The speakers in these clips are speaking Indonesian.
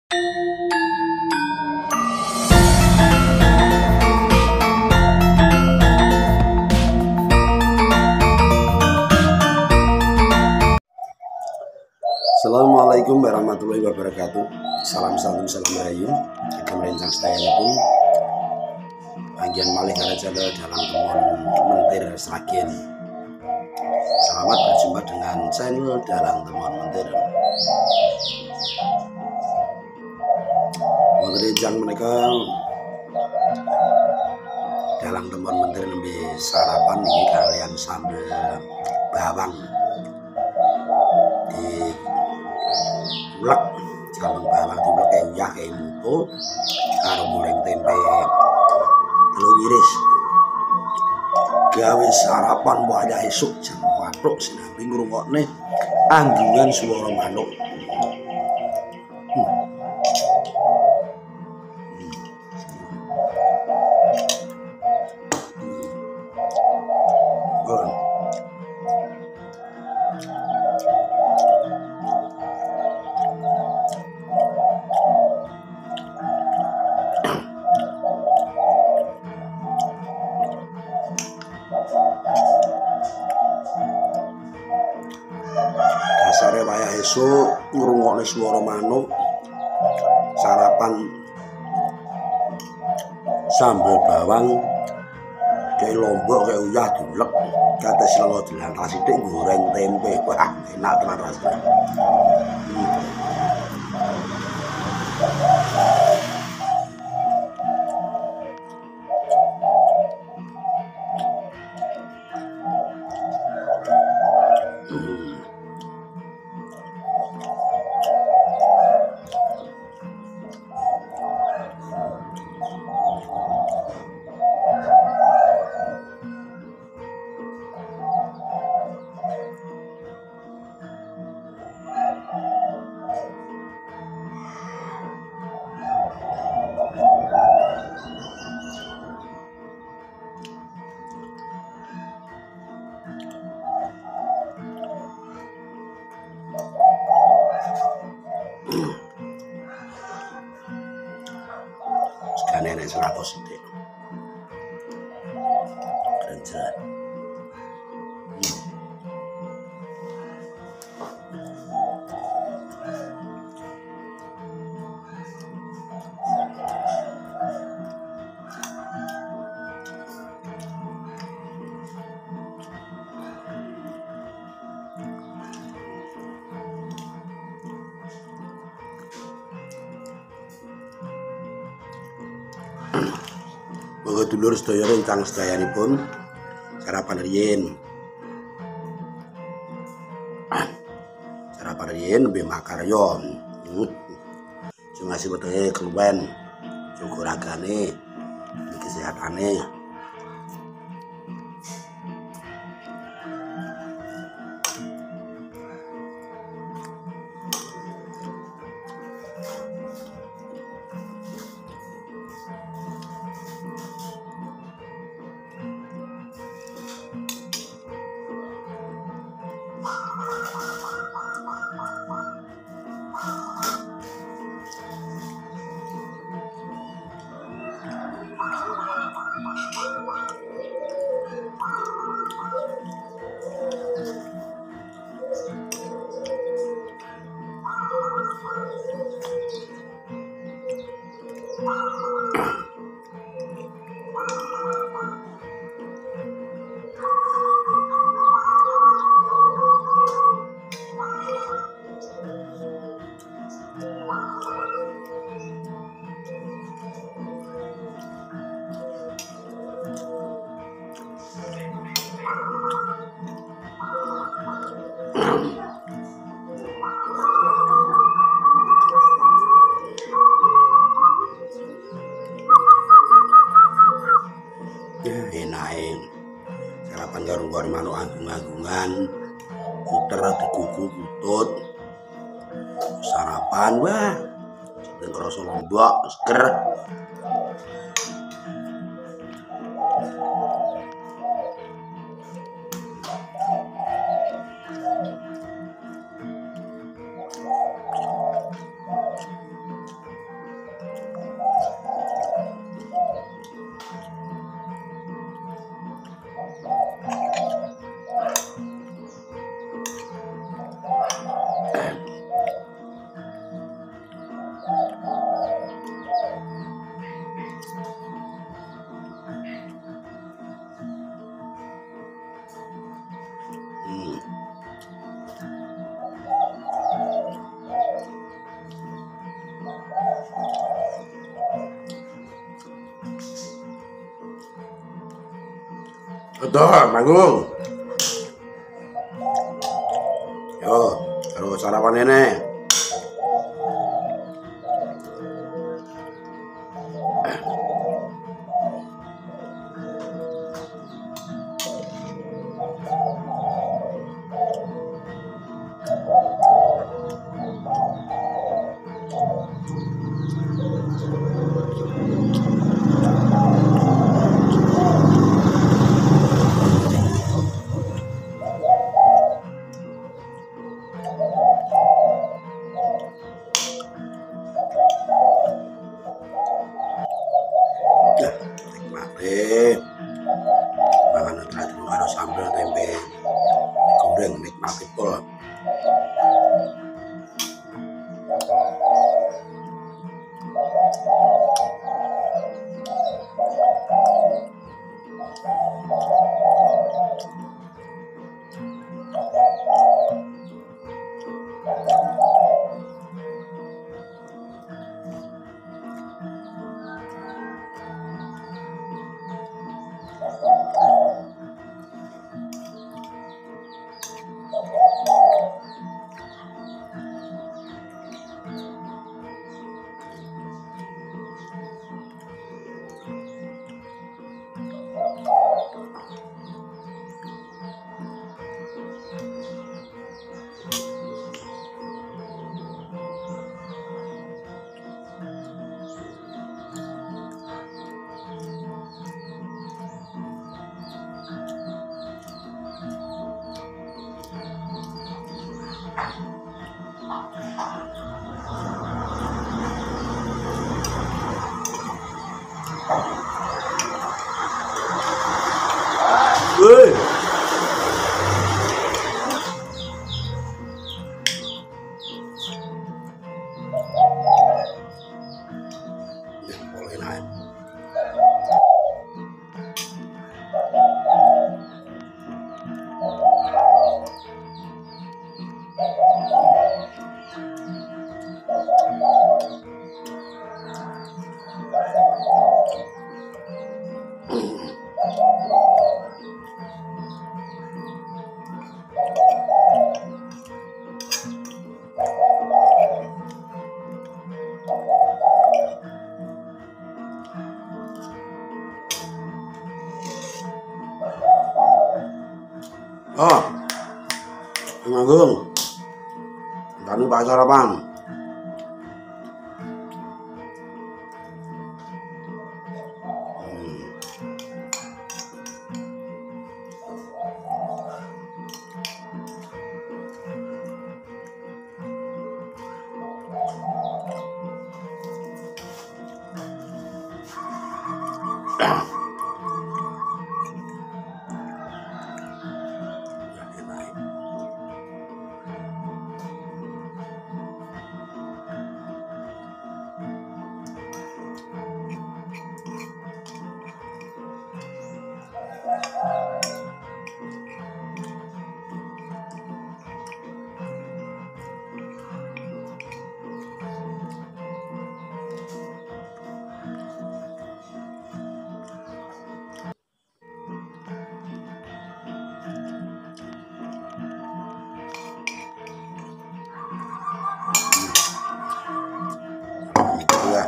Assalamualaikum warahmatullahi wabarakatuh. Salam salam salam rayu. Kita merincang sedaya pun bagian malih karajala dalam temuan mentir seragen. Selamat berjumpa dengan channel dalam temuan mentir. Mengerincang mereka dalam temuan mentir lebih sarapan ini kalian sambal bawang di ulek, sambal bawang diulek kayak uyah kayak mutu karo goreng tempe telur iris gawe sarapan wayah esuk jam 4 sinambi ngrungokne anggungan swara manuk. Dasare wayah esuk ngrungokne swara manuk sarapan sambal bawang kayak lombok kayak uyah diulek kata selenggo dilantar sithik goreng tempe. Wah enak tenan rasane. Sekane nek 100 sithik. Kerencan. Monggo dulur sedaya rencang sedayanipun sarapan riyin. Sarapan riyin nembe makarya. Sing ngasih wetenge keluwen, jaga ragane, kesehatane. Enake sarapan karo goreng manuk anggung-anggungan puter digugu kutut sarapan wah sing krasa lombok seger. Betul, manggung. Yo, karo sarapan ini. Nikmati panganan tradisional karo sambal tempe goreng nikmati pol. Woi. Boleh naik. Oh, manggung. Tadi Pak sarapan. Ya.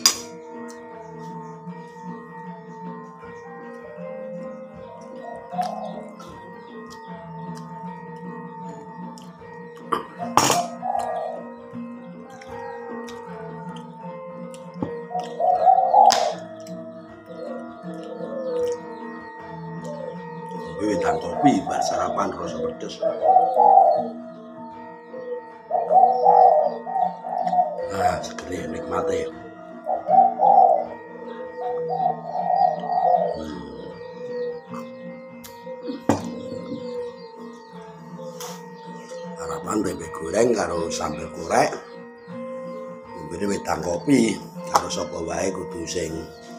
Wedang kopi bar sarapan rasa pedes. Nah, segera nikmati. Sarapan tempe goreng karo sambal korek. Ini wedang kopi karo sapa wae kudu sing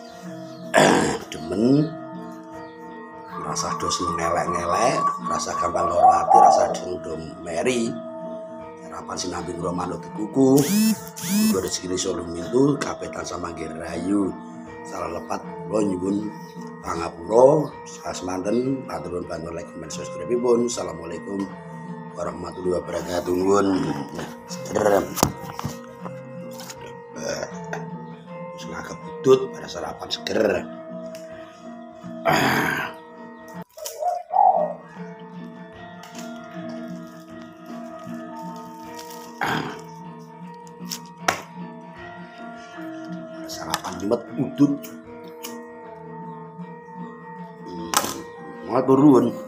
demen rasa dos ngelek-ngelek, rasa gampang loro ati, rasa dendom meri. Sarapan sinambi kula manut kuku. Muga rezekine solo mintu kapetan sama rayu. salah lepat kula nyuwun pangapura semanten atur bantu like comment subscribe pun. Assalamualaikum warahmatullahi wabarakatuh. Nuwun. Semoga budut pada sarapan seger. Sarapan jumet udut. Matur nuwun.